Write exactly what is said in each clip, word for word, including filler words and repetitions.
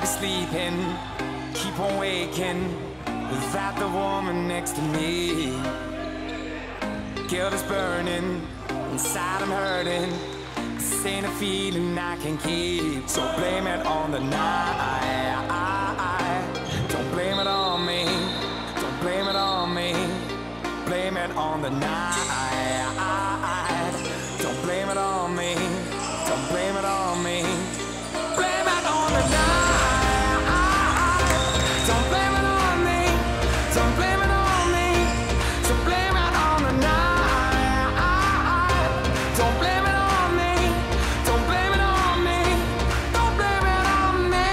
be sleeping, keep on waking without the woman next to me. Guilt is burning, inside I'm hurting. This ain't a feeling I can keep. So blame it on the night. Don't blame it on me. Don't blame it on me. Blame it on the night. Don't blame it on me. Don't blame it on me. Blame it on the night. Don't blame it on me. Don't blame it on me. So blame it on the night. Don't blame it on me. Don't blame it on me. Don't blame it on me.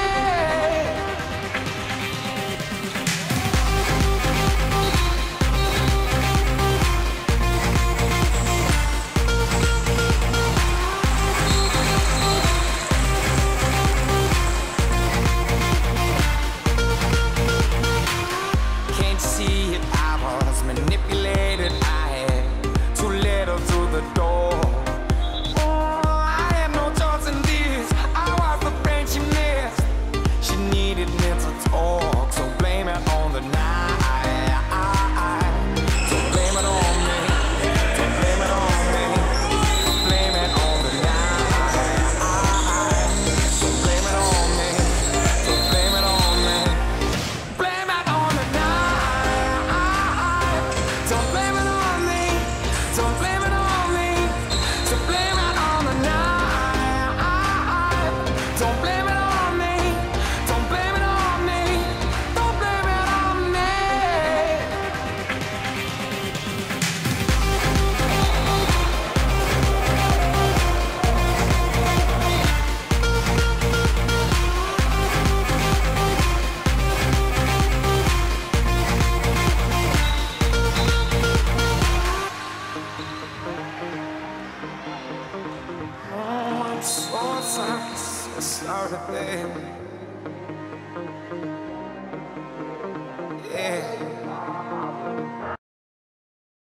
Can't you see it? I was manipulated. I had too little through the door. Oh, I had no choice in this. I was the friend she missed. She needed me to talk. So blame it on the night. Don't blame it on me. Don't blame it on me. Blame it on the night. Don't blame it on me. Don't blame it on me. Blame it on the night. Don't blame it on me. Don't blame it on me. So blame it on the night. Don't blame it on me. Don't blame it on me. Don't blame it on me. Oh, I'm so sorry, so sorry, baby.